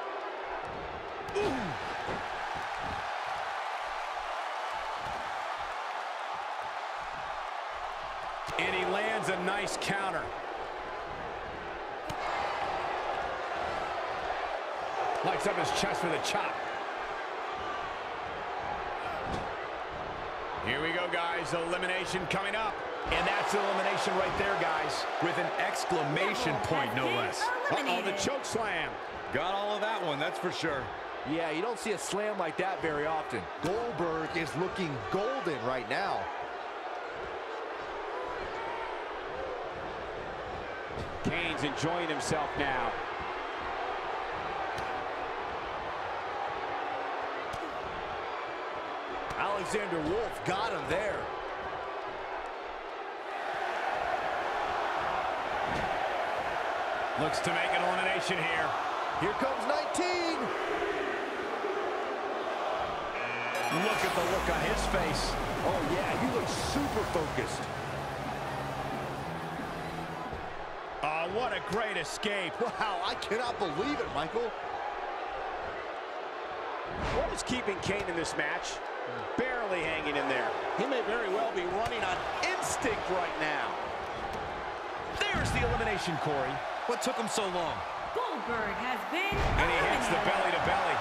And he lands a nice counter. Lights up his chest with a chop. Here we go, guys. Elimination coming up. And that's elimination right there, guys. With an exclamation point, no less. Uh-oh, the choke slam. Got all of that one, that's for sure. Yeah, you don't see a slam like that very often. Goldberg is looking golden right now. Kane's enjoying himself now. Alexander Wolf got him there. Looks to make an elimination here. Here comes 19. Look at the look on his face. Oh, yeah, he looks super focused. Oh, what a great escape. Wow, I cannot believe it, Michael. What is keeping Kane in this match? Barely hanging in there. He may very well be running on instinct right now. There's the elimination, Corey. What took him so long? Goldberg has been And he hits the eliminated. belly to belly.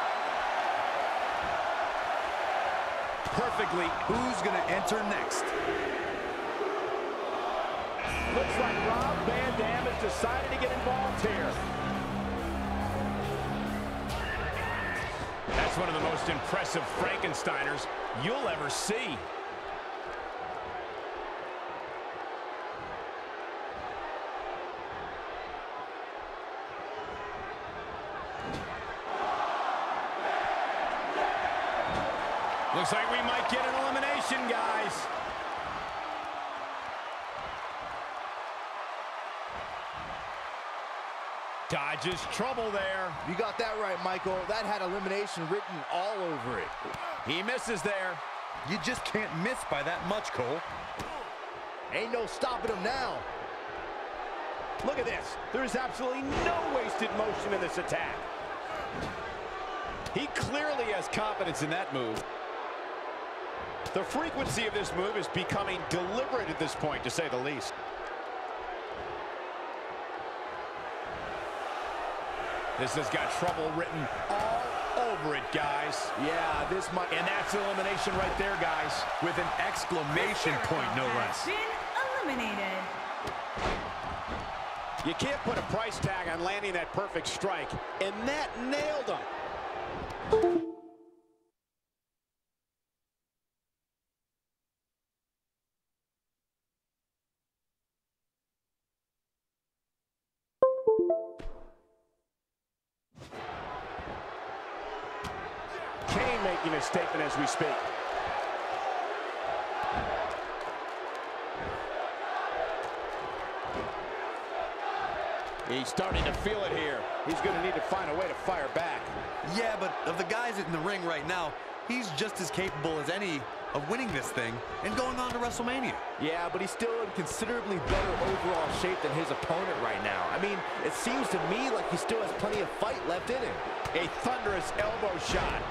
Perfectly. Who's going to enter next? Looks like Rob Van Dam has decided to get involved here. That's one of the most impressive Frankensteiners you'll ever see. Looks like we might get an elimination, guys. Dodges trouble there. You got that right, Michael. That had elimination written all over it. He misses there. You just can't miss by that much, Cole. Ain't no stopping him now. Look at this. There is absolutely no wasted motion in this attack. He clearly has confidence in that move. The frequency of this move is becoming deliberate at this point, to say the least. This has got trouble written all over it, guys. Yeah, this might... And that's elimination right there, guys. With an exclamation point, no less. Has been eliminated. You can't put a price tag on landing that perfect strike, and that nailed him. Kane making a statement as we speak. He's starting to feel it here. He's going to need to find a way to fire back. Yeah, but of the guys in the ring right now, he's just as capable as any of winning this thing and going on to WrestleMania. Yeah, but he's still in considerably better overall shape than his opponent right now. I mean, it seems to me like he still has plenty of fight left in him. A thunderous elbow shot.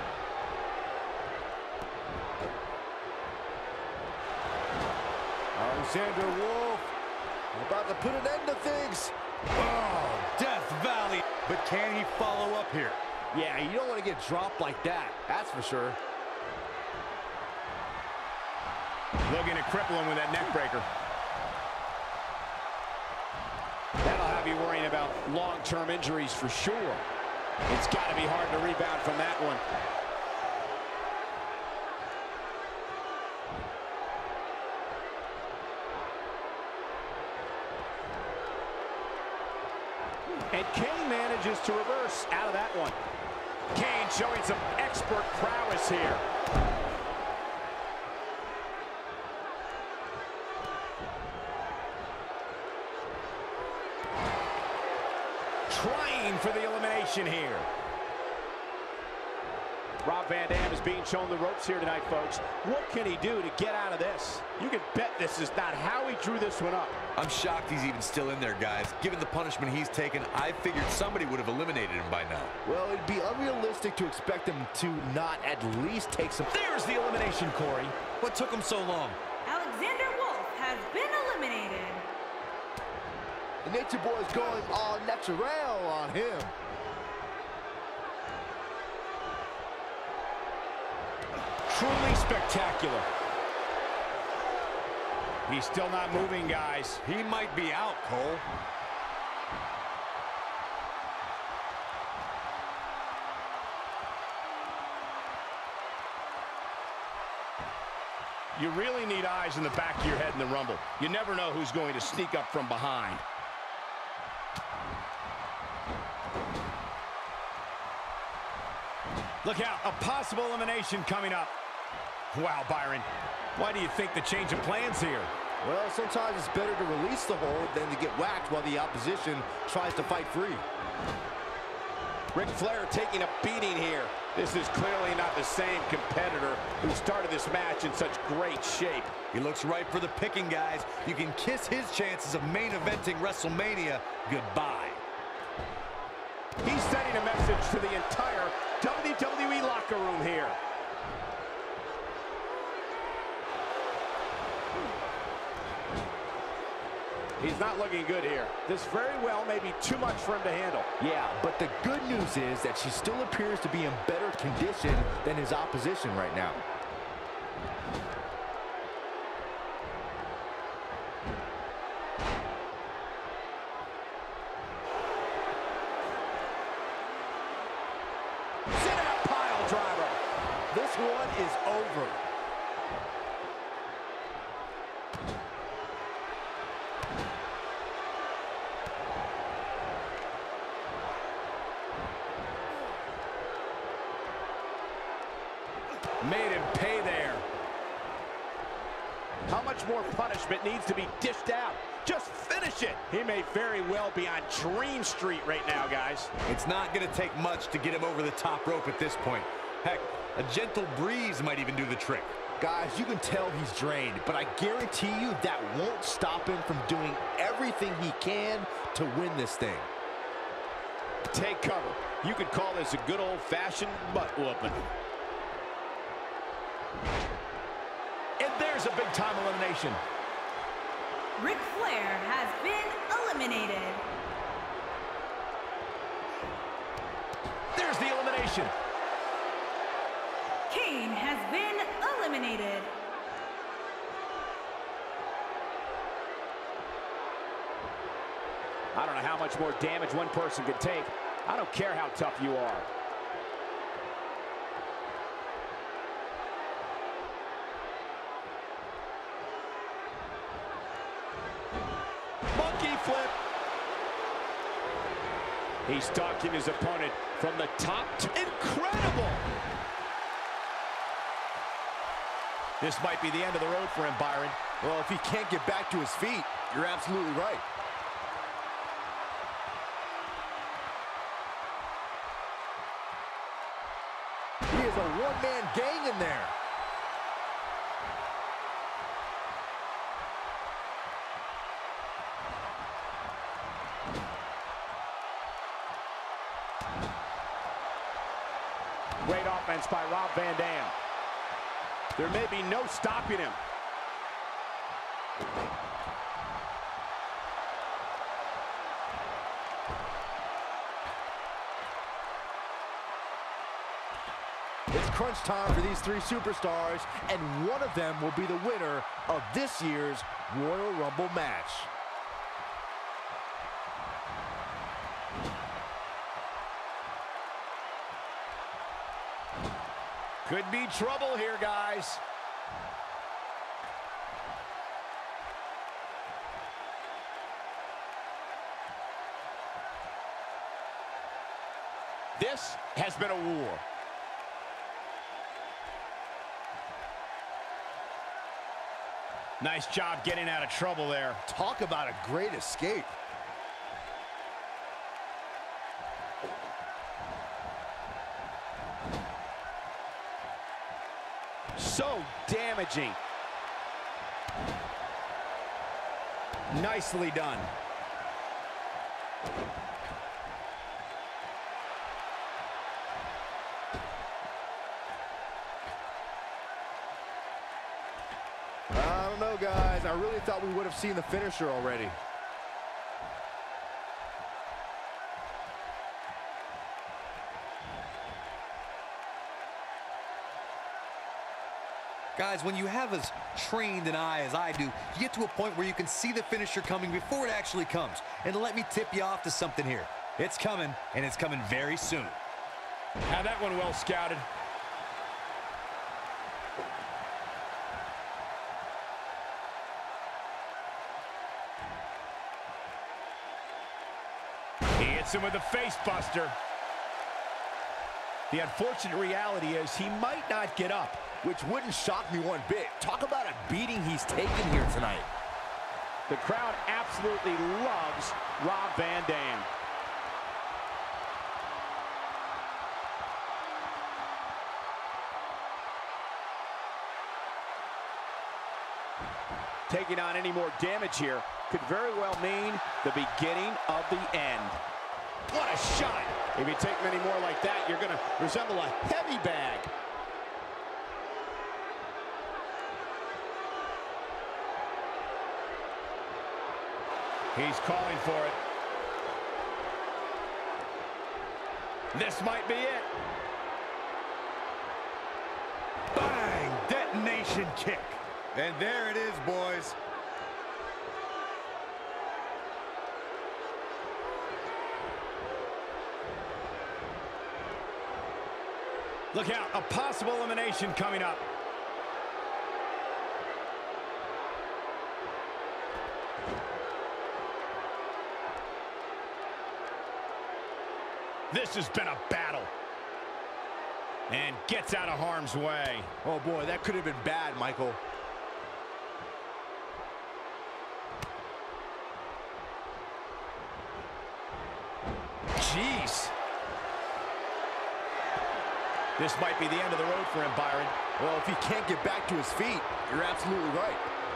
Alexander Wolf about to put an end to things. Oh, Death Valley game, but can he follow up here? Yeah, you don't want to get dropped like that. That's for sure. Looking to cripple him with that neck breaker. That'll have you worrying about long-term injuries for sure. It's got to be hard to rebound from that one. And Kane manages to reverse out of that one. Kane showing some expert prowess here. Trying for the elimination here. Rob Van Dam is being shown the ropes here tonight, folks. What can he do to get out of this? You can bet this is not how he drew this one up. I'm shocked he's even still in there, guys. Given the punishment he's taken, I figured somebody would have eliminated him by now. Well, it'd be unrealistic to expect him to not at least take some... There's the elimination, Corey. What took him so long? Alexander Wolf has been eliminated. The Nature Boy is going all natural on him. Truly spectacular. He's still not moving, guys. He might be out, Cole. You really need eyes in the back of your head in the Rumble. You never know who's going to sneak up from behind. Look out, a possible elimination coming up. Wow, Byron, why do you think the change of plans here? Well, sometimes it's better to release the hold than to get whacked while the opposition tries to fight free. Ric Flair taking a beating here. This is clearly not the same competitor who started this match in such great shape. He looks ripe for the picking, guys. You can kiss his chances of main eventing WrestleMania goodbye. He's sending a message to the entire WWE locker room here. He's not looking good here. This very well may be too much for him to handle. Yeah, but the good news is that she still appears to be in better condition than his opposition right now. Sending a pile driver. This one is over. Made him pay there. How much more punishment needs to be dished out? Just finish it. He may very well be on Dream Street right now, guys. It's not going to take much to get him over the top rope at this point. Heck, a gentle breeze might even do the trick. Guys, you can tell he's drained, but I guarantee you that won't stop him from doing everything he can to win this thing. Take cover. You could call this a good old-fashioned butt-whooping. And there's a big-time elimination. Ric Flair has been eliminated. There's the elimination. Kane has been eliminated. I don't know how much more damage one person could take. I don't care how tough you are. Monkey flip. He's stalking his opponent from the top. Incredible. This might be the end of the road for him, Byron. Well, if he can't get back to his feet, you're absolutely right. He is a one-man gang in there. Great offense by Rob Van Dam. There may be no stopping him. crunch time for these three superstars, and one of them will be the winner of this year's Royal Rumble match. Could be trouble here, guys. This has been a war. Nice job getting out of trouble there. Talk about a great escape. So damaging. Nicely done. I don't know, guys. I really thought we would have seen the finisher already. Guys, when you have as trained an eye as I do, you get to a point where you can see the finisher coming before it actually comes. And let me tip you off to something here. It's coming, and it's coming very soon. Had that one well scouted. He hits him with a face buster. The unfortunate reality is he might not get up. Which wouldn't shock me one bit. Talk about a beating he's taken here tonight. The crowd absolutely loves Rob Van Dam. Taking on any more damage here could very well mean the beginning of the end. What a shot! If you take many more like that, you're going to resemble a heavy bag. He's calling for it. This might be it. Bang! Detonation kick. And there it is, boys. Look out, a possible elimination coming up. This has been a battle. And gets out of harm's way. Oh boy, that could have been bad, Michael. Jeez. This might be the end of the road for him, Byron. Well, if he can't get back to his feet, you're absolutely right.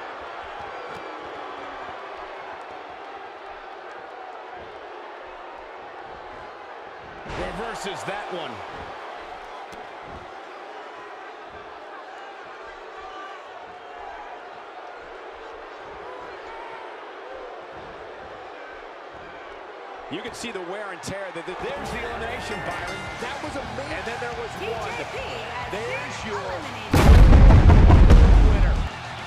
Reverses that one. You can see the wear and tear. There's the elimination, Byron. That was amazing. And then there was one. There's your winner.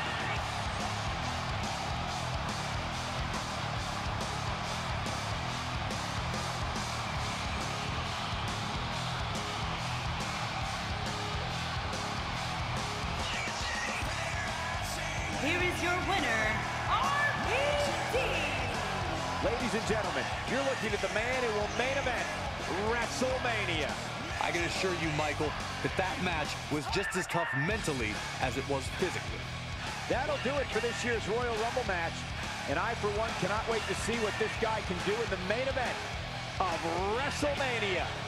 Here is your winner, RVD. Ladies and gentlemen, you're looking at the man who will main event WrestleMania. I can assure you, Michael, that match was just as tough mentally as it was physically. That'll do it for this year's Royal Rumble match. And I, for one, cannot wait to see what this guy can do in the main event of WrestleMania.